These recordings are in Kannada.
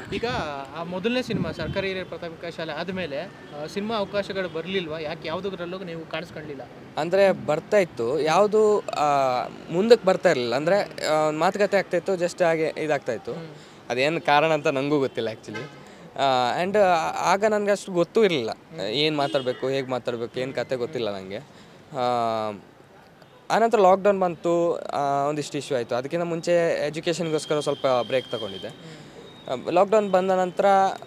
ಈಗ ಆ ಮೊದಲನೇ ಸಿನಿಮಾ ಸರ್ಕಾರಿ ಹಿರಿಯ ಪ್ರಾಥಮಿಕ ಶಾಲೆ ಆದಮೇಲೆ ಸಿನಿಮಾ ಅವಕಾಶಗಳು ಬರಲಿಲ್ವಾ? ಯಾಕೆ ಯಾವುದರಲ್ಲೂ ನೀವು ಕಾಣಿಸ್ಕೊಳ್ಳಿಲ್ಲ? ಅಂದರೆ ಬರ್ತಾ ಇತ್ತು, ಯಾವುದು ಮುಂದಕ್ಕೆ ಬರ್ತಾ ಇರಲಿಲ್ಲ. ಅಂದರೆ ಮಾತುಕತೆ ಆಗ್ತಾಯಿತ್ತು, ಜಸ್ಟ್ ಹಾಗೆ ಇದಾಗ್ತಾಯಿತ್ತು. ಅದೇನು ಕಾರಣ ಅಂತ ನನಗೂ ಗೊತ್ತಿಲ್ಲ ಆ್ಯಕ್ಚುಲಿ. ಆ್ಯಂಡ್ ಆಗ ನನಗೆ ಅಷ್ಟು ಗೊತ್ತೂ ಇರಲಿಲ್ಲ, ಏನು ಮಾತಾಡಬೇಕು, ಹೇಗೆ ಮಾತಾಡಬೇಕು, ಏನು ಕತೆ ಗೊತ್ತಿಲ್ಲ ನನಗೆ. ಆನಂತರ ಲಾಕ್ಡೌನ್ ಬಂತು, ಒಂದಿಷ್ಟು ಇಶ್ಯೂ ಆಯಿತು. ಅದಕ್ಕಿಂತ ಮುಂಚೆ ಎಜುಕೇಷನ್ಗೋಸ್ಕರ ಸ್ವಲ್ಪ ಬ್ರೇಕ್ ತಗೊಂಡಿದ್ದೆ. ಲಾಕ್ಡೌನ್ ಬಂದ ನಂತರ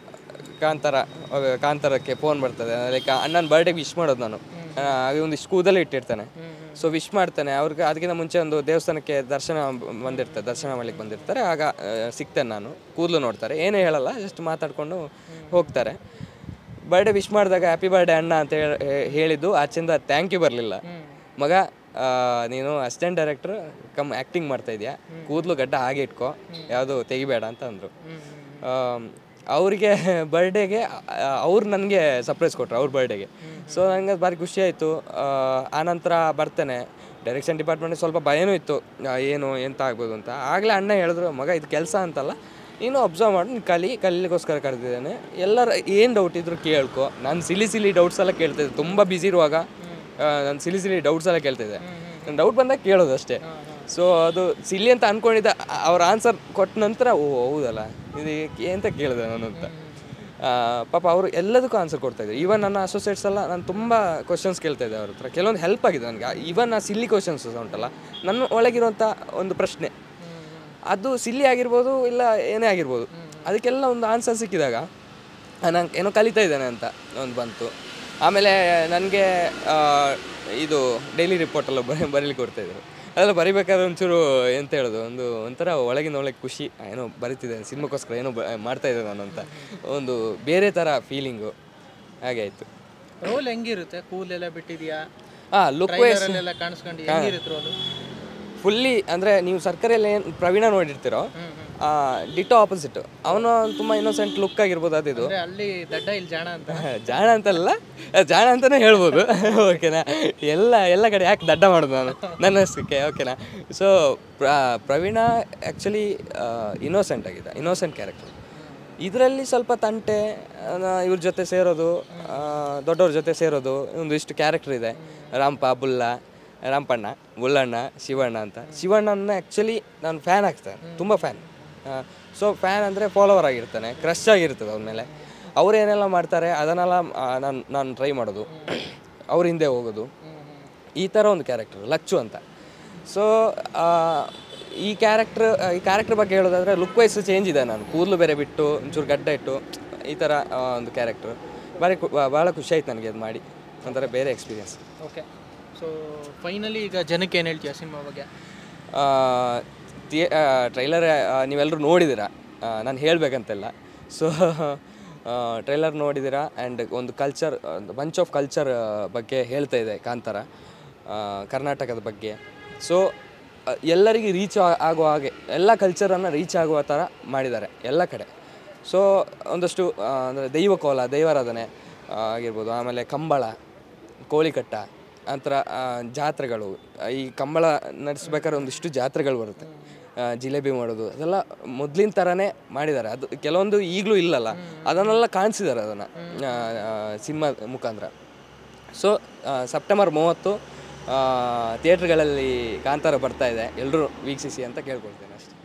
ಕಾಂತಾರಕ್ಕೆ ಫೋನ್ ಬರ್ತದೆ, ಲೈಕ್ ಅಣ್ಣನ ಬರ್ಡೇಗೆ ವಿಶ್ ಮಾಡೋದು ನಾನು. ಒಂದಿಷ್ಟು ಕೂದಲೇ ಇಟ್ಟಿರ್ತಾನೆ, ಸೊ ವಿಶ್ ಮಾಡ್ತಾನೆ ಅವ್ರಿಗೆ. ಅದಕ್ಕಿಂತ ಮುಂಚೆ ಒಂದು ದೇವಸ್ಥಾನಕ್ಕೆ ದರ್ಶನ ಮಾಡ್ಲಿಕ್ಕೆ ಬಂದಿರ್ತಾರೆ. ಆಗ ಸಿಗ್ತೇನೆ ನಾನು, ಕೂದಲು ನೋಡ್ತಾರೆ, ಏನೇ ಹೇಳಲ್ಲ, ಜಸ್ಟ್ ಮಾತಾಡಿಕೊಂಡು ಹೋಗ್ತಾರೆ. ಬರ್ಡೇ ವಿಶ್ ಮಾಡಿದಾಗ ಹ್ಯಾಪಿ ಬರ್ಡೇ ಅಣ್ಣ ಅಂತ ಹೇಳಿದ್ದು ಆಚೆಯಿಂದ ಥ್ಯಾಂಕ್ ಯು ಬರಲಿಲ್ಲ. ಮಗ ನೀನು ಅಸಿಸ್ಟೆಂಟ್ ಡೈರೆಕ್ಟ್ರು ಕಮ್ ಆ್ಯಕ್ಟಿಂಗ್ ಮಾಡ್ತಾ ಇದೆಯಾ, ಕೂದಲು ಗಡ್ಡ ಹಾಗೆ ಇಟ್ಕೋ, ಯಾವುದು ತೆಗಿಬೇಡ ಅಂತ ಅಂದರು. ಅವರಿಗೆ ಬರ್ಡೇಗೆ ಅವ್ರು ನನಗೆ ಸರ್ಪ್ರೈಸ್ ಕೊಟ್ಟರು, ಅವ್ರ ಬರ್ಡೇಗೆ. ಸೊ ನನಗೆ ಭಾರಿ ಖುಷಿ ಆಯಿತು. ಆನಂತರ ಬರ್ತೇನೆ, ಡೈರೆಕ್ಷನ್ ಡಿಪಾರ್ಟ್ಮೆಂಟಿಗೆ ಸ್ವಲ್ಪ ಭಯನೂ ಇತ್ತು, ಏನು ಎಂತ ಆಗ್ಬೋದು ಅಂತ. ಆಗಲೇ ಅಣ್ಣ ಹೇಳಿದ್ರು, ಮಗ ಇದು ಕೆಲಸ ಅಂತಲ್ಲ, ನೀನು ಅಬ್ಸರ್ವ್ ಮಾಡಿ, ನೀನು ಕಲೀಲಿಗೋಸ್ಕರ ಕರೆದಿದ್ದೇನೆ, ಎಲ್ಲರೂ ಏನು ಡೌಟ್ ಇದ್ರು ಕೇಳ್ಕೊ. ನಾನು ಸಿಲಿ ಡೌಟ್ಸ್ ಎಲ್ಲ ಕೇಳ್ತಾಯಿದ್ದೆ, ತುಂಬ ಬ್ಯುಸಿ ಇರುವಾಗ ನಾನು ಸಿಲಿ ಡೌಟ್ಸ್ ಎಲ್ಲ ಕೇಳ್ತಿದ್ದೆ. ನಾನು ಡೌಟ್ ಬಂದಾಗ ಕೇಳೋದು ಅಷ್ಟೇ. ಸೊ ಅದು ಸಿಲ್ಲಿ ಅಂತ ಅಂದ್ಕೊಂಡಿದ್ದೆ. ಅವ್ರ ಆನ್ಸರ್ ಕೊಟ್ಟ ನಂತರ ಓ ಹೌದಲ್ಲ ಇದು ಅಂತ ಕೇಳಿದೆ ನಾನು ಅಂತ. ಪಾಪ ಅವರು ಎಲ್ಲದಕ್ಕೂ ಆನ್ಸರ್ ಕೊಡ್ತಾಯಿದ್ರು. ಈವನ್ ನನ್ನ ಅಸೋಸಿಯೇಟ್ಸ್ ಎಲ್ಲ ನಾನು ತುಂಬ ಕ್ವಶನ್ಸ್ ಕೇಳ್ತಾಯಿದ್ದೆ ಅವ್ರ ಹತ್ರ. ಕೆಲವೊಂದು ಹೆಲ್ಪ್ ಆಗಿದೆ ನನಗೆ. ಈವನ್ ಆ ಸಿಲ್ಲಿ ಕ್ವಶನ್ಸ್ ಉಂಟಲ್ಲ, ನನ್ನ ಒಳಗಿರುವಂಥ ಒಂದು ಪ್ರಶ್ನೆ, ಅದು ಸಿಲ್ಲಿ ಆಗಿರ್ಬೋದು ಇಲ್ಲ ಏನೇ ಆಗಿರ್ಬೋದು, ಅದಕ್ಕೆಲ್ಲ ಒಂದು ಆನ್ಸರ್ ಸಿಕ್ಕಿದಾಗ ನಾನು ಏನೋ ಕಲಿತಾ ಇದ್ದೇನೆ ಅಂತ ಒಂದು ಬಂತು. ಆಮೇಲೆ ನನಗೆ ಇದು ಡೈಲಿ ರಿಪೋರ್ಟೆಲ್ಲ ಬರೀಲಿಕ್ಕೆ ಕೊಡ್ತಾಯಿದ್ರು. ಅದೆಲ್ಲ ಬರಿಬೇಕಾದ್ರೆ ಒಂಚೂರು ಎಂತ ಹೇಳೋದು, ಒಂಥರ ಒಳಗೆ ಖುಷಿ, ಏನೋ ಬರಿತಿದ್ದೇನೆ ಸಿನಿಮಾಕ್ಕೋಸ್ಕರ, ಏನೋ ಮಾಡ್ತಾಯಿದ್ದೆ ನಾನು ಅಂತ ಒಂದು ಬೇರೆ ಥರ ಫೀಲಿಂಗು. ಹಾಗೆ ಆಯಿತು. ರೋಲ್ ಹೆಂಗಿರುತ್ತೆ? ಕೂಲೆಲ್ಲ ಬಿಟ್ಟಿದೆಯಾ? ಲುಕ್ ವೈಸ್ ಕಾಣಿಸ್ಕೊಂಡು ಹೆಂಗಿರುತ್ತೆ ರೋಲು? ಫುಲ್ಲಿ ಅಂದರೆ ನೀವು ಸರ್ಕಾರಿಯಲ್ಲಿ ಏನು ಪ್ರವೀಣ ನೋಡಿರ್ತೀರೋ, ಡಿಟೋ ಆಪೋಸಿಟ್. ಅವನು ತುಂಬ ಇನ್ನೋಸೆಂಟ್ ಲುಕ್ ಆಗಿರ್ಬೋದು. ಅದಿದು ಅಲ್ಲಿ ದಡ್ಡ ಇಲ್ಲಿ ಜಾಣ ಅಂತ. ಜಾಣ ಅಂತಲ್ಲ, ಜಾಣ ಅಂತಲೇ ಹೇಳ್ಬೋದು. ಓಕೆನಾ, ಎಲ್ಲ ಕಡೆ ಯಾಕೆ ದಡ್ಡ ಮಾಡೋದು ನಾನು ನನ್ನ ಅಷ್ಟಕ್ಕೆ. ಓಕೆನಾ. ಸೊ ಪ್ರವೀಣ ಆ್ಯಕ್ಚುಲಿ ಇನ್ನೋಸೆಂಟ್ ಆಗಿದೆ, ಇನ್ನೋಸೆಂಟ್ ಕ್ಯಾರೆಕ್ಟರ್. ಇದರಲ್ಲಿ ಸ್ವಲ್ಪ ತಂಟೆ, ಇವ್ರ ಜೊತೆ ಸೇರೋದು, ದೊಡ್ಡವ್ರ ಜೊತೆ ಸೇರೋದು, ಒಂದಿಷ್ಟು ಕ್ಯಾರೆಕ್ಟರ್ ಇದೆ. ರಾಮಪಣ್ಣ, ಬುಲ್ಲಣ್ಣ, ಶಿವಣ್ಣ ಅಂತ. ಶಿವಣ್ಣನ ಆ್ಯಕ್ಚುಲಿ ನಾನು ಫ್ಯಾನ್ ಆಗ್ತಾನೆ, ತುಂಬ ಫ್ಯಾನ್. ಸೊ ಫ್ಯಾನ್ ಅಂದರೆ ಫಾಲೋವರ್ ಆಗಿರ್ತಾನೆ, ಕ್ರಶ್ ಆಗಿರ್ತದೆ ಅವ್ರ ಮೇಲೆ. ಅವ್ರು ಏನೆಲ್ಲ ಮಾಡ್ತಾರೆ ಅದನ್ನೆಲ್ಲ ನಾನು ಟ್ರೈ ಮಾಡೋದು, ಅವ್ರ ಹಿಂದೆ ಹೋಗೋದು, ಈ ಥರ ಒಂದು ಕ್ಯಾರೆಕ್ಟರ್ ಲಚ್ಚು ಅಂತ. ಸೊ ಈ ಕ್ಯಾರೆಕ್ಟರ್ ಬಗ್ಗೆ ಹೇಳೋದಾದರೆ ಲುಕ್ ವೈಸ್ ಚೇಂಜ್ ಇದೆ. ನಾನು ಕೂದಲು ಬೇರೆ ಬಿಟ್ಟು ಒಂಚೂರು ಗಡ್ಡ ಇಟ್ಟು ಈ ಥರ ಒಂದು ಕ್ಯಾರೆಕ್ಟ್ರು ಭಾಳ ಖುಷಿ ಆಯ್ತು ನನಗೆ ಅದು ಮಾಡಿ, ಒಂಥರ ಬೇರೆ ಎಕ್ಸ್ಪೀರಿಯನ್ಸ್. ಓಕೆ. ಸೊ ಫೈನಲಿ ಈಗ ಜನಕ್ಕೆ ಏನು ಹೇಳ್ತೀಯ ಸಿನಿಮಾ ಬಗ್ಗೆ? ಟ್ರೈಲರ್ ನೀವೆಲ್ಲರೂ ನೋಡಿದ್ದೀರಾ, ನಾನು ಹೇಳಬೇಕಂತೆಲ್ಲ. ಸೊ ಟ್ರೈಲರ್ ನೋಡಿದ್ದೀರಾ. ಆ್ಯಂಡ್ ಒಂದು ಕಲ್ಚರ್, ಬಂಚ್ ಆಫ್ ಕಲ್ಚರ್ ಬಗ್ಗೆ ಹೇಳ್ತಾ ಇದೆ ಕಾಂತಾರ, ಕರ್ನಾಟಕದ ಬಗ್ಗೆ. ಸೊ ಎಲ್ಲರಿಗೆ ರೀಚ್ ಆಗುವ ಹಾಗೆ, ಎಲ್ಲ ಕಲ್ಚರನ್ನು ರೀಚ್ ಆಗುವ ಥರ ಮಾಡಿದ್ದಾರೆ ಎಲ್ಲ ಕಡೆ. ಸೊ ಒಂದಷ್ಟು ಅಂದರೆ ದೈವಕೋಲ, ದೈವಾರಾಧನೆ ಆಗಿರ್ಬೋದು, ಆಮೇಲೆ ಕಂಬಳ, ಕೋಳಿಕಟ್ಟ, ಆ ಥರ ಜಾತ್ರೆಗಳು. ಈ ಕಂಬಳ ನಡೆಸ್ಬೇಕಾದ್ರೆ ಒಂದಿಷ್ಟು ಜಾತ್ರೆಗಳು ಬರುತ್ತೆ, ಜಿಲೇಬಿ ಮಾಡೋದು, ಅದೆಲ್ಲ ಮೊದಲಿನ ಥರನೇ ಮಾಡಿದ್ದಾರೆ. ಅದು ಕೆಲವೊಂದು ಈಗಲೂ ಇಲ್ಲಲ್ಲ, ಅದನ್ನೆಲ್ಲ ಕಾಣಿಸಿದ್ದಾರೆ ಅದನ್ನು ಸಿನಿಮಾ ಮುಖಾಂತರ. ಸೊ ಸೆಪ್ಟೆಂಬರ್ 30 ಥಿಯೇಟ್ರ್ಗಳಲ್ಲಿ ಕಾಂತಾರ ಬರ್ತಾಯಿದೆ, ಎಲ್ಲರೂ ವೀಕ್ಷಿಸಿ ಅಂತ ಕೇಳ್ಕೊಳ್ತೇನೆ ಅಷ್ಟೇ.